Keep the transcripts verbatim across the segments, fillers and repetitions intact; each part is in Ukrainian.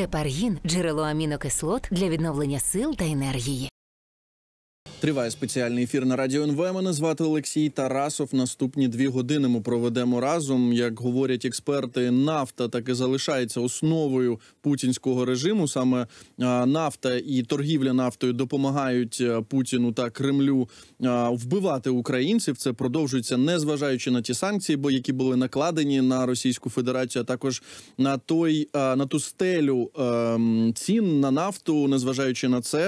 Гепаргін – джерело амінокислот для відновлення сил та енергії. Триває спеціальний ефір на Радіо ен ве. Мене звати Олексій Тарасов. Наступні дві години ми проведемо разом. Як говорять експерти, нафта таки залишається основою путінського режиму. Саме нафта і торгівля нафтою допомагають Путіну та Кремлю вбивати українців. Це продовжується, незважаючи на ті санкції, бо які були накладені на Російську Федерацію, а також на той на ту стелю цін на нафту. Незважаючи на це,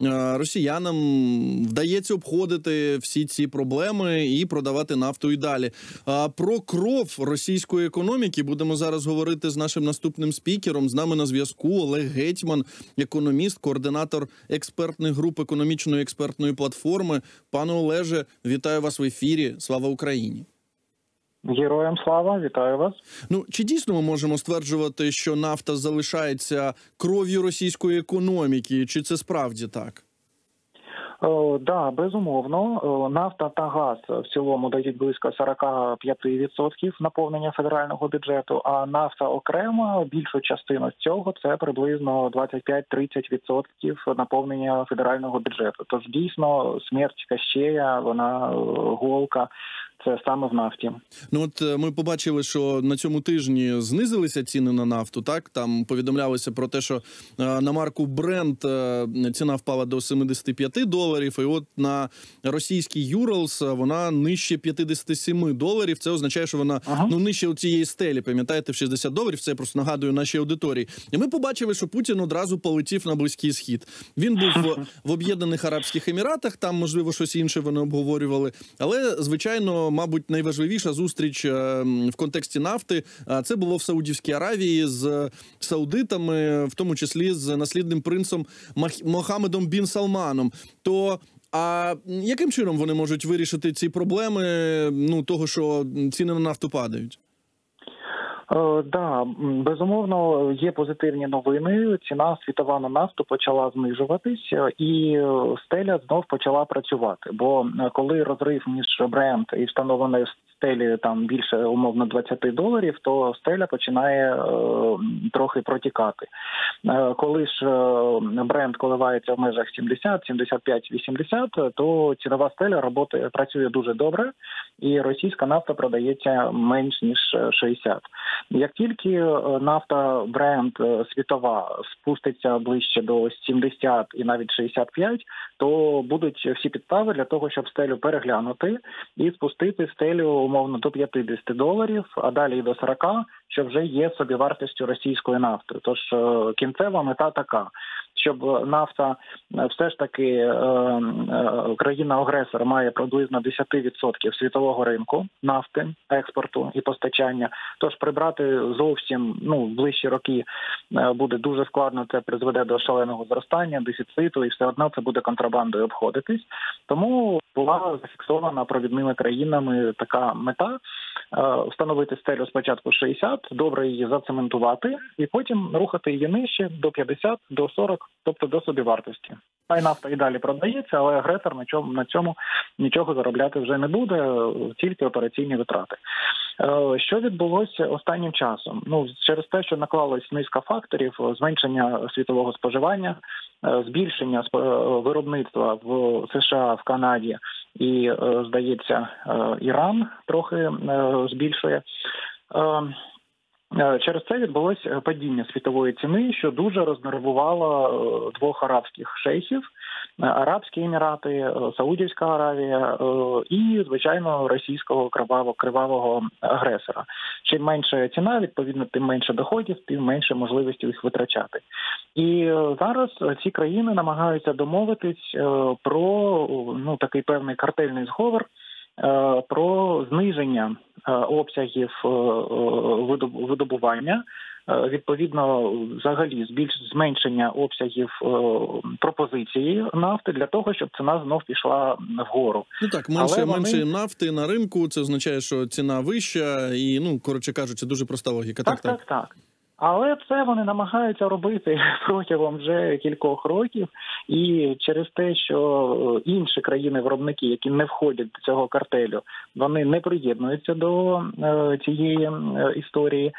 росіянам вдається обходити всі ці проблеми і продавати нафту і далі. А про кров російської економіки будемо зараз говорити з нашим наступним спікером. З нами на зв'язку Олег Гетьман, економіст, координатор експертних груп економічної експертної платформи. Пане Олеже, вітаю вас в ефірі. Слава Україні! Героям слава, вітаю вас. Ну, чи дійсно ми можемо стверджувати, що нафта залишається кров'ю російської економіки? Чи це справді так? Так, да, безумовно. Нафта та газ в цілому дають близько сорок п'ять відсотків наповнення федерального бюджету, а нафта окремо, більшу частину з цього, це приблизно двадцять п'ять - тридцять відсотків наповнення федерального бюджету. Тож дійсно смерть Кащея, вона голка. Це саме в нафті. Ну от ми побачили, що на цьому тижні знизилися ціни на нафту, так? Там повідомлялося про те, що на марку Brent ціна впала до сімдесят п'ять доларів, і от на російський Юралс вона нижче п'ятдесят сім доларів. Це означає, що вона ага. ну нижче цієї стелі, пам'ятаєте, в шістдесят доларів. Це я просто нагадую нашій аудиторії. І ми побачили, що Путін одразу полетів на Близький Схід. Він був в, в Об'єднаних Арабських Еміратах, там, можливо, щось інше вони обговорювали, але, звичайно, мабуть, найважливіша зустріч в контексті нафти – це було в Саудівській Аравії з саудитами, в тому числі з наслідним принцем Мохаммедом бін Салманом. То а яким чином вони можуть вирішити ці проблеми, ну, того, що ціни на нафту падають? Так, да, безумовно, є позитивні новини. Ціна світова на нафту почала знижуватись і стеля знов почала працювати. Бо коли розрив між Brent і встановленою стелі там більше умовно двадцять доларів, то стеля починає е, трохи протікати. Е, коли ж Brent коливається в межах сімдесят, сімдесят п'ять, вісімдесят, то цінова стеля роботи працює дуже добре, і російська нафта продається менш ніж шістдесят. Як тільки нафта Brent світова спуститься ближче до сімдесят і навіть шістдесят п'ять, то будуть всі підстави для того, щоб стелю переглянути і спустити стелю умовно до п'ятдесят доларів, а далі і до сорок, що вже є собівартістю російської нафти. Тож кінцева мета така, щоб нафта все ж таки е, е, країна-агресор має приблизно десять відсотків світового ринку нафти, експорту і постачання. Тож прибрати зовсім, ну, в ближчі роки е, буде дуже складно, це призведе до шаленого зростання, дефіциту, і все одно це буде контрабандою обходитись. Тому була зафіксована провідними країнами така мета е, встановити стелю спочатку шістдесят, добре її зацементувати, і потім рухати її нижче до п'ятдесят, до сорок, тобто до собівартості. Хай нафта і далі продається, але агресор на цьому, на цьому нічого заробляти вже не буде, тільки операційні витрати. Що відбулося останнім часом? Ну, через те, що наклалась низка факторів, зменшення світового споживання, збільшення виробництва в США, в Канаді і, здається, Іран трохи збільшує. Через це відбулося падіння світової ціни, що дуже рознервувало двох арабських шейхів – Арабські Емірати, Саудівська Аравія і, звичайно, російського кривавого, кривавого агресора. Чим менша ціна, відповідно, тим менше доходів, тим менше можливості їх витрачати. І зараз ці країни намагаються домовитись про, ну, такий певний картельний зговор, про зниження обсягів видобування, відповідно, взагалі збільш зменшення обсягів пропозиції нафти для того, щоб ціна знов пішла вгору. Ну так, менше, вони... менше нафти на ринку, це означає, що ціна вища і, ну, коротше кажучи, дуже проста логіка. Так, так, так. так. Але це вони намагаються робити протягом вже кількох років, і через те, що інші країни-виробники, які не входять до цього картелю, вони не приєднуються до е, цієї е, історії.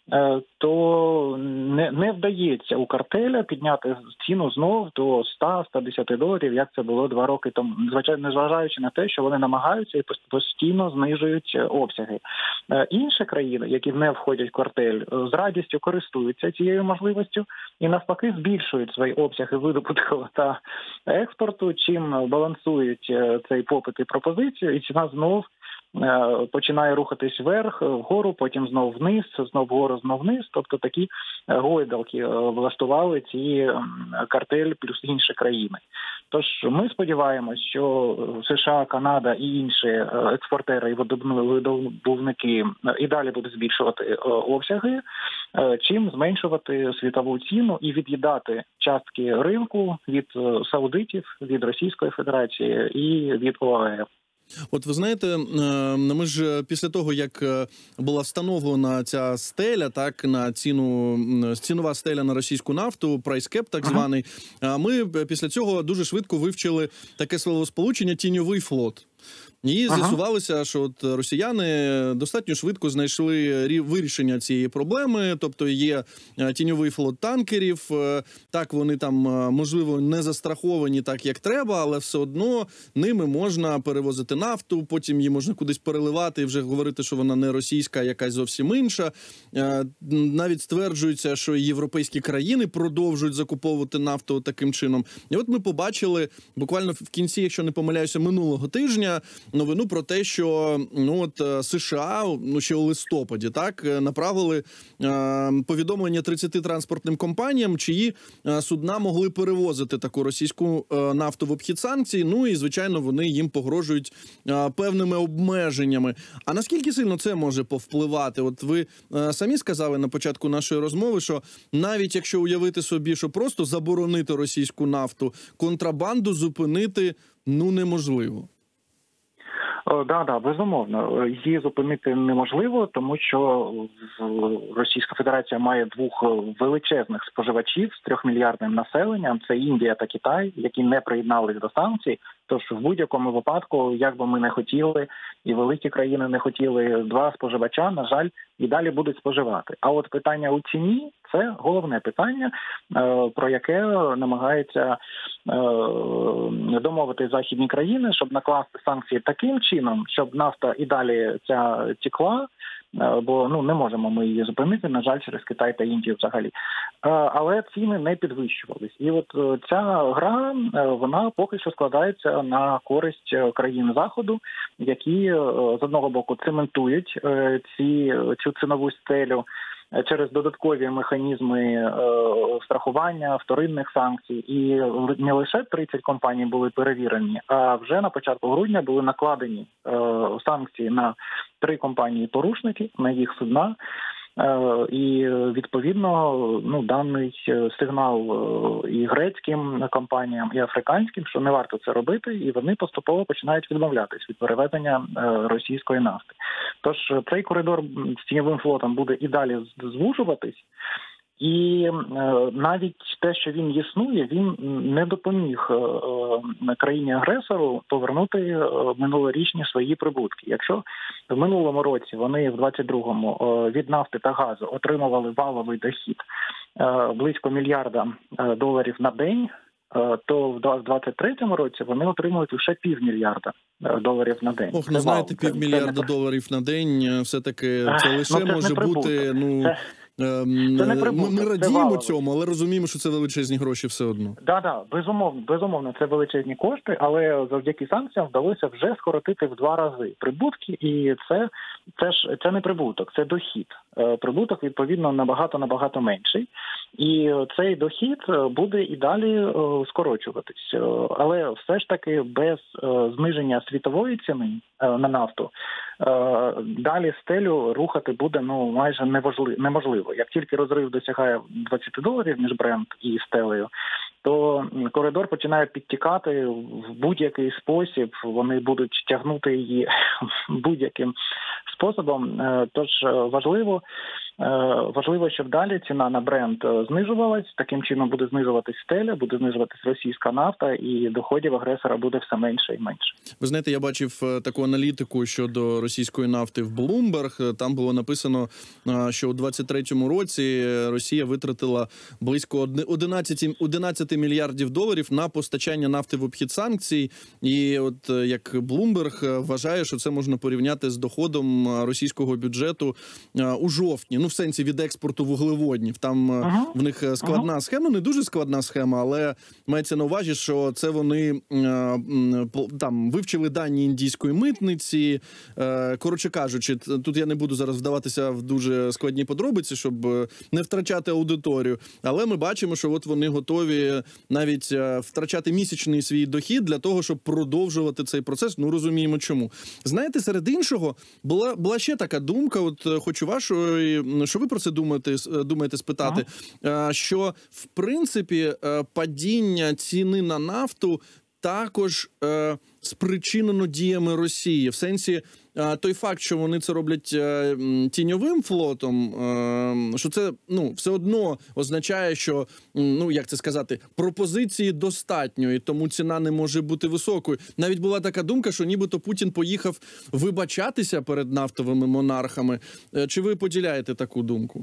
то не, не вдається у картеля підняти ціну знов до сто - сто десять доларів, як це було два роки тому, звичайно, незважаючи на те, що вони намагаються і постійно знижують обсяги. Інші країни, які не входять в картель, з радістю користуються цією можливістю і навпаки збільшують свої обсяги видобутку та експорту, чим балансують цей попит і пропозицію, і ціна знов починає рухатись вверх, вгору, потім знов вниз, знов вгору, знов вниз. Тобто такі гойдалки влаштували ці картель плюс інші країни. Тож ми сподіваємось, що США, Канада і інші експортери і видобувники і далі будуть збільшувати обсяги, чим зменшувати світову ціну і від'їдати частки ринку від саудитів, від Російської Федерації і від ОАЕ. От ви знаєте, ми ж після того, як була встановлена ця стеля, так, на ціну, цінова стеля на російську нафту, прайскеп так званий, ми після цього дуже швидко вивчили таке словосполучення «тіньовий флот». І з'ясувалося, що от росіяни достатньо швидко знайшли вирішення цієї проблеми, тобто є тіньовий флот танкерів, так вони там, можливо, не застраховані так, як треба, але все одно ними можна перевозити нафту, потім її можна кудись переливати і вже говорити, що вона не російська, а якась зовсім інша. Навіть стверджується, що європейські країни продовжують закуповувати нафту таким чином. І от ми побачили буквально в кінці, якщо не помиляюся, минулого тижня, новину про те, що ну от США, ну ще у листопаді, так, направили е, повідомлення тридцяти транспортним компаніям, чиї е, судна могли перевозити таку російську е, нафту в обхід санкцій. Ну і звичайно, вони їм погрожують е, певними обмеженнями. А наскільки сильно це може повпливати? От ви е, самі сказали на початку нашої розмови, що навіть якщо уявити собі, що просто заборонити російську нафту, контрабанду зупинити ну неможливо. Да, да, безумовно. Її зупинити неможливо, тому що Російська Федерація має двох величезних споживачів з трьохмільярдним населенням. Це Індія та Китай, які не приєднались до санкцій. Тож в будь-якому випадку, як би ми не хотіли, і великі країни не хотіли, два споживача, на жаль, і далі будуть споживати. А от питання у ціні – це головне питання, про яке намагаються домовити західні країни, щоб накласти санкції таким чином, щоб нафта і далі ця текла, бо ну не можемо ми її зупинити, на жаль, через Китай та Індію взагалі. Але ціни не підвищувались. І от ця гра, вона поки що складається на користь країн Заходу, які з одного боку цементують ці, цю цінову стелю через додаткові механізми е, страхування, вторинних санкцій. І не лише тридцять компаній були перевірені, а вже на початку грудня були накладені е, санкції на три компанії-порушники, на їх судна. І, відповідно, ну, даний сигнал і грецьким компаніям, і африканським, що не варто це робити, і вони поступово починають відмовлятись від перевезення російської нафти. Тож цей коридор з тіньовим флотом буде і далі звужуватись, і е, навіть те, що він існує, він не допоміг е, країні-агресору повернути е, минулорічні свої прибутки. Якщо в минулому році вони в двадцять другому е, від нафти та газу отримували валовий дохід е, близько мільярда е, доларів на день, е, то в двадцять третьому році вони отримують лише півмільярда доларів на день. Ох, ну знаєте, півмільярда доларів на день, все-таки це лише ну, це може бути, ну... Це... Ми, ми радіємо цьому, але розуміємо, що це величезні гроші все одно. Так, да, да, безумовно, безумовно, це величезні кошти, але завдяки санкціям вдалося вже скоротити в два рази прибутки, і це, це ж це не прибуток, це дохід. Прибуток, відповідно, набагато-набагато менший. І цей дохід буде і далі скорочуватись. Але все ж таки без зниження світової ціни на нафту далі стелю рухати буде ну майже неможливо. Як тільки розрив досягає двадцять доларів між Брент і стелею, то коридор починає підтікати в будь-який спосіб. Вони будуть тягнути її будь-яким способом. Тож важливо Важливо, щоб далі ціна на бренд знижувалась, таким чином буде знижуватись стеля, буде знижуватись російська нафта, і доходів агресора буде все менше і менше. Ви знаєте, я бачив таку аналітику щодо російської нафти в Bloomberg. Там було написано, що у двадцять третьому році Росія витратила близько одинадцять мільярдів доларів на постачання нафти в обхід санкцій. І от як Bloomberg вважає, що це можна порівняти з доходом російського бюджету у жовтні. Ну, в сенсі від експорту вуглеводнів. Там ага. в них складна ага. схема, не дуже складна схема, але мається на увазі, що це вони там вивчили дані індійської митниці. Коротше кажучи, тут я не буду зараз вдаватися в дуже складні подробиці, щоб не втрачати аудиторію. Але ми бачимо, що от вони готові навіть втрачати місячний свій дохід для того, щоб продовжувати цей процес. Ну, розуміємо чому. Знаєте, серед іншого була, була ще така думка, от хочу вашої, що ви про це думаєте, думаєте спитати, ага. що в принципі падіння ціни на нафту також е, спричинено діями Росії. В сенсі, е, той факт, що вони це роблять е, тіньовим флотом, е, що це, ну, все одно означає, що, ну, як це сказати, пропозиції достатньо, і тому ціна не може бути високою. Навіть була така думка, що нібито Путін поїхав вибачатися перед нафтовими монархами. Е, чи ви поділяєте таку думку?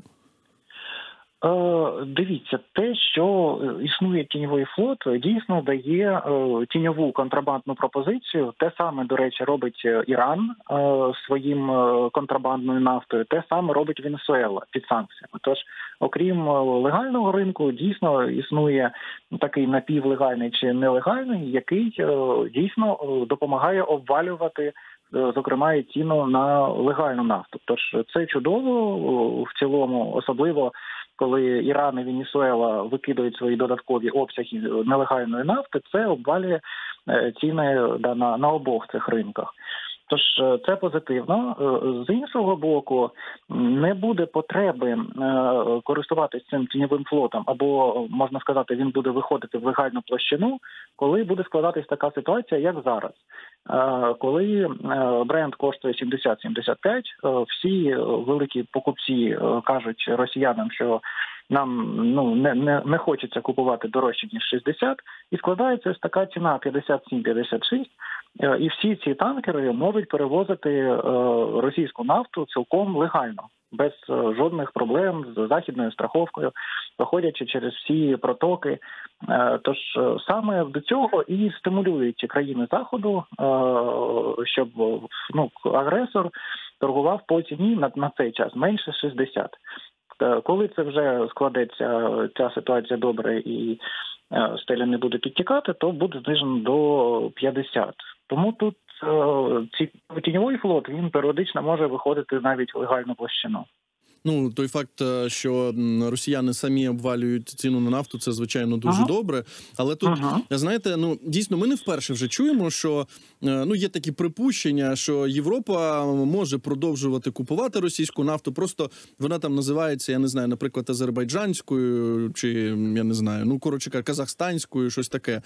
Дивіться, те, що існує тіньовий флот, дійсно дає тіньову контрабандну пропозицію. Те саме, до речі, робить Іран своїм контрабандною нафтою, те саме робить Венесуела під санкціями. Тож, окрім легального ринку, дійсно існує такий напівлегальний чи нелегальний, який дійсно допомагає обвалювати, зокрема, і ціну на легальну нафту. Тож це чудово в цілому, особливо коли Іран і Венесуела викидають свої додаткові обсяги нелегальної нафти, це обвалює ціни да, на, на обох цих ринках. Тож це позитивно. З іншого боку, не буде потреби користуватися цим тіньовим флотом, або, можна сказати, він буде виходити в легальну площину, коли буде складатись така ситуація, як зараз. Коли бренд коштує сімдесят - сімдесят п'ять, всі великі покупці кажуть росіянам, що нам ну не, не, не хочеться купувати дорожче, ніж шістдесят, і складається ось така ціна п'ятдесят сім - п'ятдесят шість, і всі ці танкери можуть перевозити російську нафту цілком легально, без жодних проблем з західною страховкою, проходячи через всі протоки. Тож саме до цього і стимулюють країни Заходу, щоб ну, агресор торгував по ціні на, на цей час менше шістдесят. Коли це вже складеться ця ситуація добре і стеля не буде підтікати, то буде знижено до п'ятдесят. Тому тут ці тіньовий флот, він періодично може виходити навіть в легальну площину. Ну, той факт, що росіяни самі обвалюють ціну на нафту, це, звичайно, дуже ага. добре. Але тут, ага. знаєте, ну, дійсно, ми не вперше вже чуємо, що, ну, є такі припущення, що Європа може продовжувати купувати російську нафту, просто вона там називається, я не знаю, наприклад, азербайджанською, чи, я не знаю, ну, коротше, казахстанською, щось таке.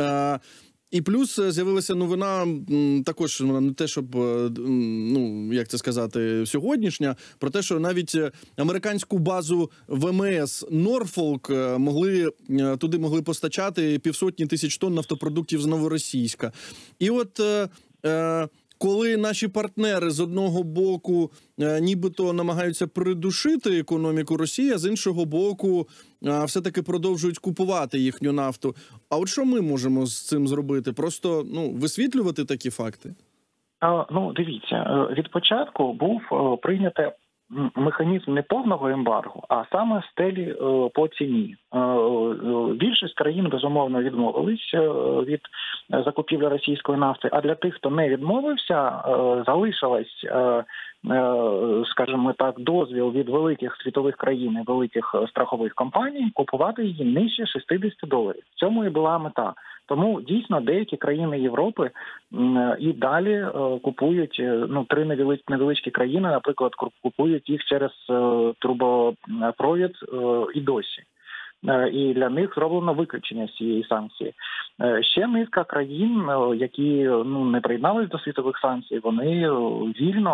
І плюс з'явилася новина, також не те, щоб, ну, як це сказати, сьогоднішня, про те, що навіть американську базу ВМС Норфолк могли, туди могли постачати півсотні тисяч тонн нафтопродуктів з Новоросійська. І от е, коли наші партнери з одного боку е, нібито намагаються придушити економіку Росії, а з іншого боку е, все-таки продовжують купувати їхню нафту. А от що ми можемо з цим зробити? Просто, ну, висвітлювати такі факти? А, ну, дивіться, від початку був е, прийнятий механізм не повного ембарго, а саме стелі е, по ціні. Е, е, більшість країн, безумовно, відмовились е, від закупівлі російської нафти, а для тих, хто не відмовився, е, залишилась, е, е, скажімо так, дозвіл від великих світових країн і великих страхових компаній купувати її нижче шістдесят доларів. В цьому і була мета. Тому, дійсно, деякі країни Європи і далі купують, ну, три невеличкі країни, наприклад, купують їх через трубопровід і досі. І для них зроблено виключення з цієї санкції. Ще низка країн, які, ну, не приєднались до світових санкцій, вони вільно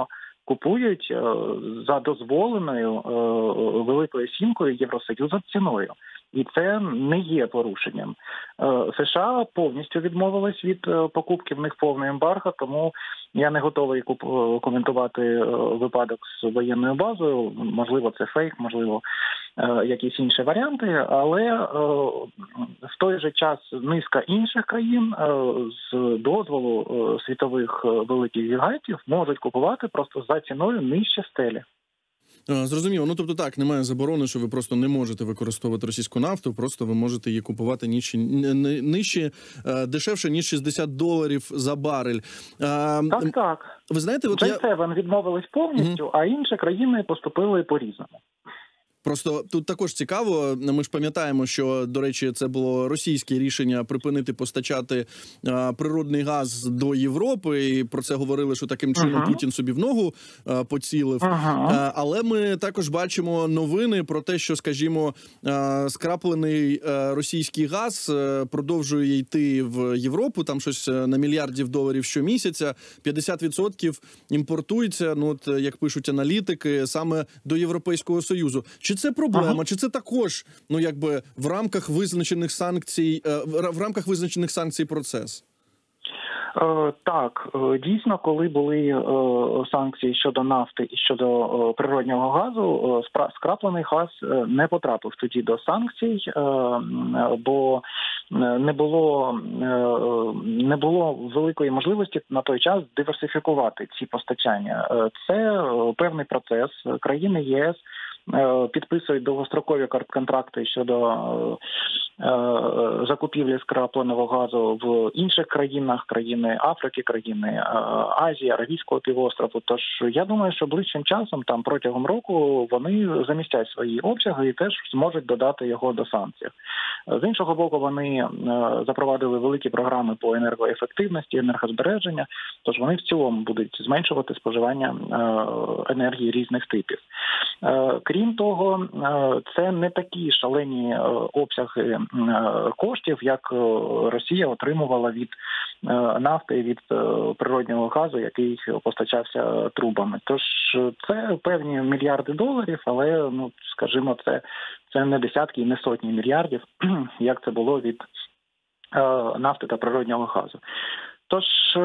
купують за дозволеною Великою сімкою Євросоюзу ціною. І це не є порушенням. США повністю відмовились від покупки, в них повний ембарго, тому я не готовий коментувати випадок з воєнною базою. Можливо, це фейк, можливо, якісь інші варіанти, але в той же час низка інших країн з дозволу світових великих гігантів можуть купувати просто за ціною нижче стелі. Зрозуміло. Ну, тобто так, немає заборони, що ви просто не можете використовувати російську нафту, просто ви можете її купувати нижче, нижче дешевше, ніж шістдесят доларів за барель. Так, так. Ви знаєте, от джей севен я... відмовились повністю, угу. а інші країни поступили по-різному. Просто тут також цікаво, ми ж пам'ятаємо, що, до речі, це було російське рішення припинити постачати а, природний газ до Європи, і про це говорили, що таким чином uh-huh. Путін собі в ногу а, поцілив. Uh-huh. А, але ми також бачимо новини про те, що, скажімо, а, скраплений а, російський газ а, продовжує йти в Європу, там щось на мільярдів доларів щомісяця, п'ятдесят відсотків імпортується, ну от, як пишуть аналітики, саме до Європейського Союзу. Чи це проблема, ага. чи це також, ну, якби в рамках визначених санкцій, в рамках визначених санкцій процес? Так, дійсно, коли були санкції щодо нафти і щодо природнього газу, скраплений газ не потрапив тоді до санкцій, бо не було, не було великої можливості на той час диверсифікувати ці постачання. Це певний процес. Країни ЄС підписують довгострокові контракти щодо закупівлі скрапленого газу в інших країнах, країни Африки, країни Азії, Аравійського півострову. Тож я думаю, що ближчим часом, там протягом року, вони замістять свої обсяги і теж зможуть додати його до санкцій. З іншого боку, вони запровадили великі програми по енергоефективності, енергозбереження, тож вони в цілому будуть зменшувати споживання енергії різних типів. Крім того, це не такі шалені обсяги коштів, як Росія отримувала від нафти, від природнього газу, який постачався трубами. Тож це певні мільярди доларів, але, ну, скажімо, це, це не десятки і не сотні мільярдів, як це було від нафти та природнього газу. Тож,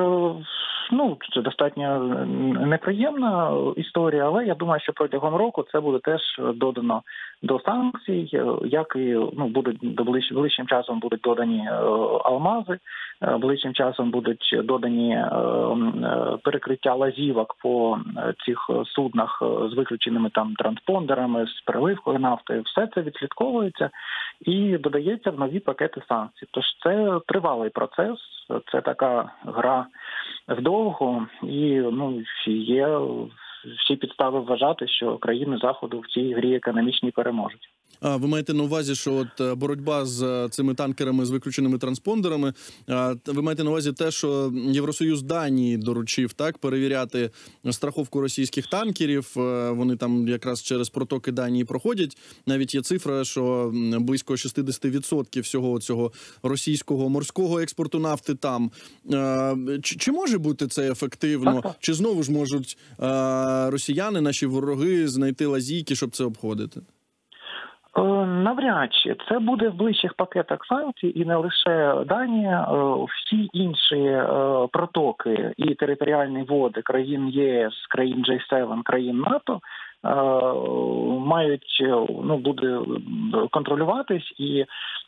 ну, це достатньо неприємна історія, але я думаю, що протягом року це буде теж додано до санкцій, як і, ну, будуть до ближ, ближчим часом будуть додані алмази, ближчим часом будуть додані перекриття лазівок по цих суднах з виключеними там транспондерами, з переливкою нафти. Все це відслідковується і додається в нові пакети санкцій. Тож це тривалий процес, це така гра вдовго, і, ну, є всі підстави вважати, що країни Заходу в цій грі економічній переможуть. А ви маєте на увазі, що от боротьба з цими танкерами з виключеними транспондерами, ви маєте на увазі те, що Євросоюз Данії доручив, так, перевіряти страховку російських танкерів, вони там якраз через протоки Данії проходять. Навіть є цифра, що близько шістдесят відсотків всього цього російського морського експорту нафти там. Чи, чи може бути це ефективно? Чи знову ж можуть росіяни, наші вороги, знайти лазійки, щоб це обходити? Навряд чи. Це буде в ближчих пакетах санкцій, і не лише Данія, всі інші протоки і територіальні води країн ЄС, країн джей севен, країн НАТО мають, ну, буде контролюватись, і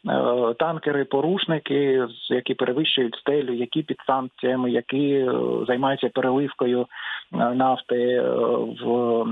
танкери-порушники, які перевищують стелю, які під санкціями, які займаються переливкою нафти в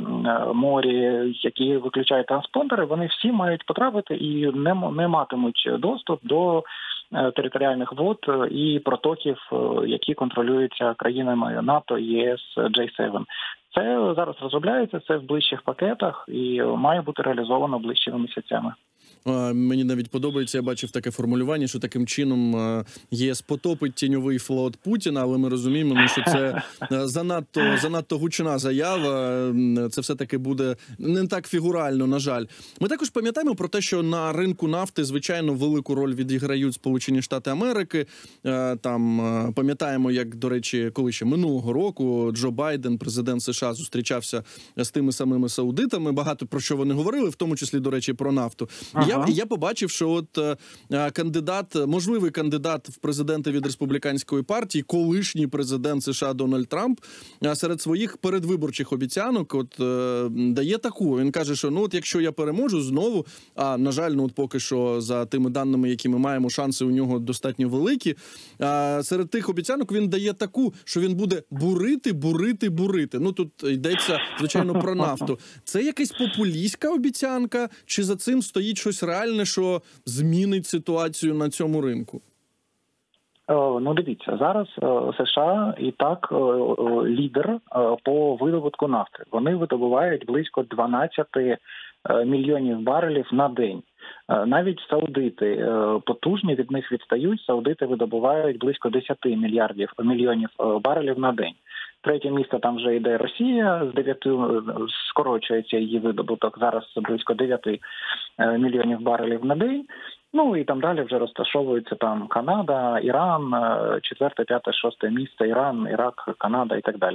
морі, які виключають транспондери, вони всі мають потрапити і не, не матимуть доступ до територіальних вод і протоків, які контролюються країнами НАТО, ЄС, джей севен. Це зараз розробляється, це в ближчих пакетах і має бути реалізовано ближчими місяцями. Мені навіть подобається, я бачив таке формулювання, що таким чином ЄС потопить тіньовий флот Путіна, але ми розуміємо, ну, що це занадто, занадто гучна заява, це все-таки буде не так фігурально, на жаль. Ми також пам'ятаємо про те, що на ринку нафти, звичайно, велику роль відіграють Сполучені Штати Америки. Там пам'ятаємо, як, до речі, коли ще минулого року Джо Байден, президент США, зустрічався з тими самими саудитами, багато про що вони говорили, в тому числі, до речі, про нафту. Ага. Я, я побачив, що от а, кандидат, можливий кандидат в президенти від республіканської партії, колишній президент США Дональд Трамп, а, серед своїх передвиборчих обіцянок от а, дає таку. Він каже, що ну от якщо я переможу знову, а на жаль, ну от поки що за тими даними, які ми маємо, шанси у нього достатньо великі. А, серед тих обіцянок він дає таку, що він буде бурити, бурити, бурити. Ну тут йдеться, звичайно, про нафту. Це якась популістська обіцянка, чи за цим стоїть щось реальне, що змінить ситуацію на цьому ринку? Ну, дивіться, зараз США і так лідер по видобутку нафти. Вони видобувають близько дванадцять мільйонів барелів на день. Навіть саудити потужні від них відстають. Саудити видобувають близько десять мільярдів мільйонів барелів на день. Третє місце там вже йде Росія, з дев'яти скорочується її видобуток, зараз близько дев'ять мільйонів барелів на день. Ну і там далі вже розташовуються там Канада, Іран, четверте, п'яте, шосте місце, Іран, Ірак, Канада і так далі.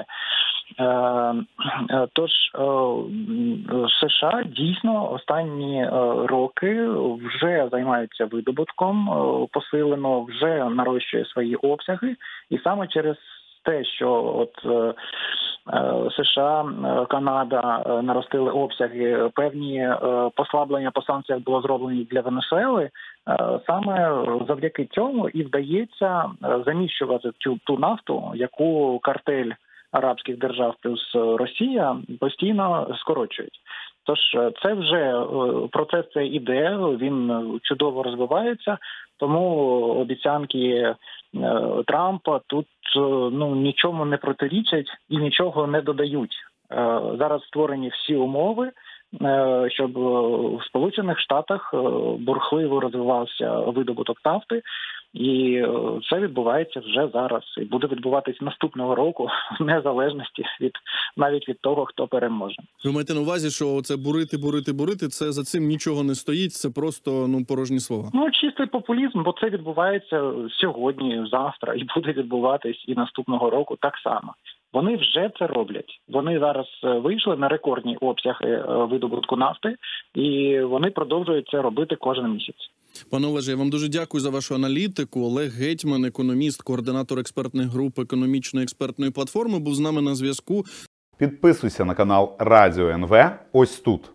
Тож США дійсно останні роки вже займаються видобутком посилено, вже нарощує свої обсяги, і саме через те, що от США, Канада наростили обсяги, певні послаблення по санкціях було зроблені для Венесуели, саме завдяки цьому і вдається заміщувати цю ту нафту, яку картель арабських держав плюс Росія постійно скорочують. Тож це вже процес цей іде, він чудово розвивається, тому обіцянки Трампа тут ну нічому не протирічать і нічого не додають. Зараз створені всі умови, щоб в Сполучених Штатах бурхливо розвивався видобуток нафти, і це відбувається вже зараз і буде відбуватись наступного року, в незалежності від навіть від того, хто переможе. Ви маєте на увазі, що це бурити, бурити, бурити, це за цим нічого не стоїть, це просто ну порожні слова? Ну, чистий популізм, бо це відбувається сьогодні, завтра, і буде відбуватись і наступного року так само. Вони вже це роблять. Вони зараз вийшли на рекордні обсяги видобутку нафти, і вони продовжують це робити кожен місяць. Пане Олеже, я вам дуже дякую за вашу аналітику. Олег Гетьман, економіст, координатор експертних груп економічної експертної платформи, був з нами на зв'язку. Підписуйся на канал Радіо ен ве ось тут.